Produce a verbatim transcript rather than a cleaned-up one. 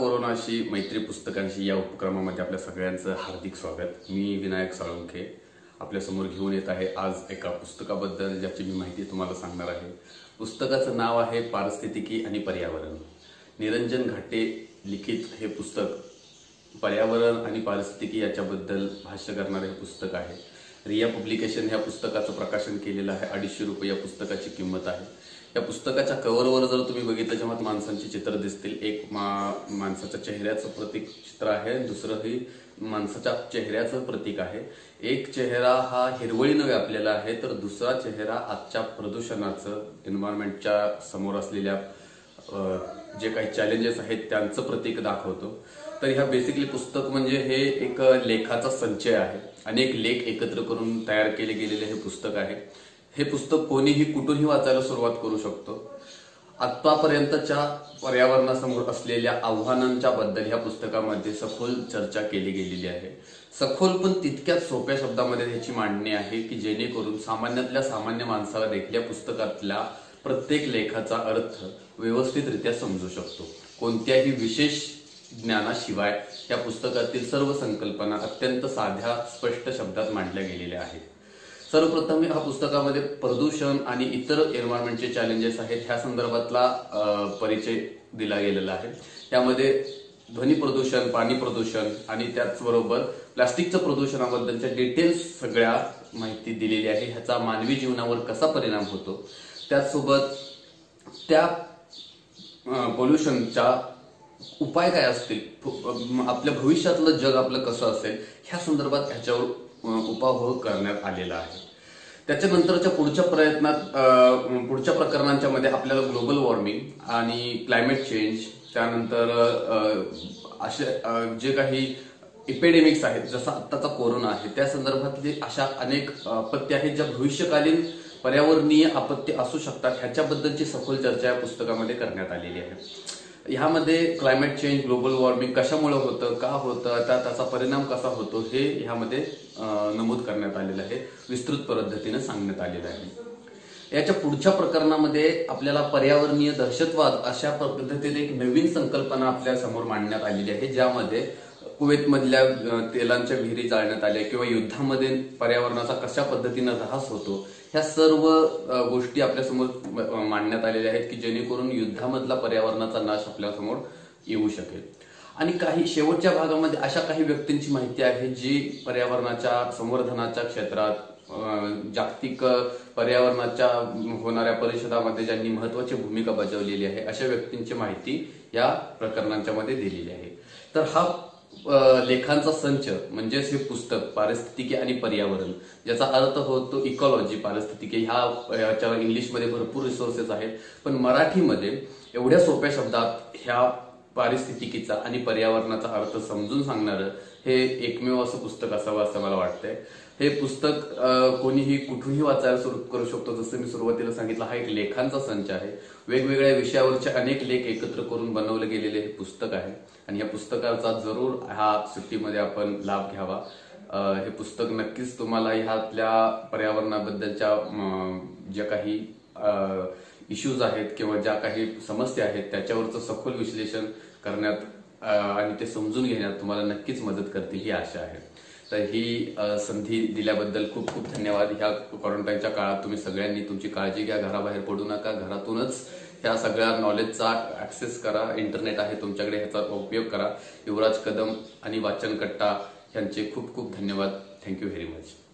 कोरोनाशी मैत्री पुस्तकांशी या उपक्रमामध्ये आपल्या सगळ्यांचं हार्दिक स्वागत। मी विनायक साळुंखे आपल्या समोर घेऊन येत आहे आज एका पुस्तकाबद्दल ज्याची मी माहिती तुम्हाला सांगणार आहे। पुस्तकाचं नाव आहे पारिस्थितिकी आणि पर्यावरण। निरंजन घाटे लिखित हे पुस्तक पर्यावरण आणि पारिस्थितिकी याच्याबद्दल भाष्य करणारे हे पुस्तक आहे। रिया पब्लिकेशन ह्या पुस्तकाचं प्रकाशन केलेलं आहे। अडीचशे रुपये या पुस्तकाची किंमत आहे। या पुस्तकाच्या कव्हरवर जर तुम्ही बघितलं जेव्हा माणसांची चित्र दिसतील, एक मा, माणसाच्या चेहऱ्याचं प्रतीक चित्र आहे, दुसरं ही माणसाच्या चेहऱ्याचं प्रतीक आहे। एक चेहरा हा हिरवळीनं व्यापलेला आहे तर दुसरा चेहरा आजच्या प्रदूषणाचं, एन्व्हायरमेंटच्या समोर असलेल्या जे काही चॅलेंजेस आहेत त्यांचं प्रतीक दाखवतो। तर ह्या बेसिकली पुस्तक म्हणजे हे एक लेखाचा संचय आहे। अनेक लेख एकत्र करून तयार केले गेलेले हे पुस्तक आहे। हे पुस्तक कोणीही कुठूनही वाचायला सुरुवात करू शकतो। आतापर्यंतच्या पर्यावरणासमोर असलेल्या आव्हानांच्या बद्दल ह्या पुस्तकामध्ये सखोल चर्चा केली गेलेली आहे। सखोल पण तितक्याच सोप्या शब्दामध्ये ह्याची मांडणी आहे की जेणेकरून सामान्यातल्या सामान्य माणसाला देखील या पुस्तकातल्या प्रत्येक लेखाचा अर्थ व्यवस्थितरित्या समजू शकतो। कोणत्याही विशेष ज्ञानाशिवाय या पुस्तकातील सर्व संकल्पना अत्यंत साध्या स्पष्ट शब्दात मांडल्या गेलेल्या आहेत। सर्वप्रथम हा पुस्तकामध्ये प्रदूषण आणि इतर एन्व्हायरमेंटचे चॅलेंजेस आहेत ह्या संदर्भातला परिचय दिला गेलेला आहे। त्यामध्ये ध्वनी प्रदूषण, पाणी प्रदूषण आणि त्याचबरोबर प्लास्टिकचं प्रदूषणाबद्दलच्या डिटेल्स सगळ्या माहिती दिलेली आहे। ह्याचा मानवी जीवनावर कसा परिणाम होतो, त्याचसोबत त्या पोल्युशनचा उपाय काय असतील, आपल्या भविष्यातलं जग आपलं कसं असेल ह्या संदर्भात ह्याच्यावर उपाय करण्यात आलेला आहे। त्याच्यानंतरच्या पुढच्या प्रयत्नात पुढच्या प्रकरणांच्या मध्ये आपल्याला ग्लोबल वॉर्मिंग आणि क्लायमेट चेंज, त्यानंतर असे जे काही इपिडेमिक्स आहेत जसं आत्ताचा कोरोना आहे त्या संदर्भातले अशा अनेक आपत्ती आहेत ज्या भविष्यकालीन पर्यावरणीय आपत्ती असू शकतात ह्याच्याबद्दलची सखोल चर्चा या पुस्तकामध्ये करण्यात आलेली आहे। ह्यामध्ये क्लायमेट चेंज, ग्लोबल वॉर्मिंग कशामुळे होतं, का होतं, त्या त्याचा परिणाम कसा होतो हे ह्यामध्ये नमूद करण्यात आलेलं आहे, विस्तृत पद्धतीने सांगण्यात आलेलं आहे। याच्या पुढच्या प्रकरणामध्ये आपल्याला पर्यावरणीय दहशतवाद अशा पद्धतीने एक नवीन संकल्पना आपल्या समोर मांडण्यात आलेली आहे, ज्यामध्ये कुवेतमधल्या तेलांच्या विहिरी जाळण्यात आल्या किंवा युद्धामध्ये पर्यावरणाचा कशा पद्धतीने ऱ्हास होतो ह्या सर्व गोष्टी आपल्यासमोर मांडण्यात आलेल्या आहेत की जेणेकरून युद्धामधला पर्यावरणाचा नाश आपल्यासमोर येऊ शकेल। आणि काही शेवटच्या भागामध्ये अशा काही व्यक्तींची माहिती आहे जी पर्यावरणाच्या संवर्धनाच्या क्षेत्रात, जागतिक पर्यावरणाच्या होणाऱ्या परिषदामध्ये ज्यांनी महत्वाची भूमिका बजावलेली आहे अशा व्यक्तींची माहिती या प्रकरणांच्या मध्ये दिलेली आहे। तर हा लेखांचा संच म्हणजेच हे पुस्तक पारिस्थितिकी आणि पर्यावरण, ज्याचा अर्थ होतो इकॉलॉजी, पारिस्थितिकी, ह्या याच्यावर इंग्लिशमध्ये भरपूर रिसोर्सेस आहेत, पण मराठीमध्ये एवढ्या सोप्या शब्दात ह्या पारिस्थितिकीचा आणि पर्यावरणाचा अर्थ समजून सांगणारं हे एकमेव असं पुस्तक असावं असं मला वाटतंय। हे पुस्तक कोणीही कुठूनही वाचायला सुरू करू शकतो। जसं मी सुरुवातीला सांगितलं, हा एक लेखांचा संच आहे। वेगवेगळ्या विषयावरचे अनेक लेख एकत्र करून बनवले गेलेले हे पुस्तक आहे आणि या पुस्तकाचा जरूर ह्या सुट्टीमध्ये आपण लाभ घ्यावा। हे पुस्तक नक्कीच तुम्हाला ह्यातल्या पर्यावरणाबद्दलच्या ज्या काही इश्यूज आहेत किंवा ज्या काही समस्या आहेत त्याच्यावरचं सखोल विश्लेषण करण्यात आणि ते समजून घेण्यात तुम्हाला नक्कीच मदत करतील ही आशा आहे। तर ही संधी दिल्याबद्दल खूप खूप धन्यवाद। ह्या क्वारंटाईनच्या काळात तुम्ही सगळ्यांनी तुमची काळजी घ्या, घराबाहेर पडू नका, घरातूनच ह्या सगळ्या नॉलेजचा ऍक्सेस करा, इंटरनेट आहे तुमच्याकडे ह्याचा उपयोग करा। युवराज कदम आणि वाचन कट्टा यांचे खूप खूप धन्यवाद। Thank you very much.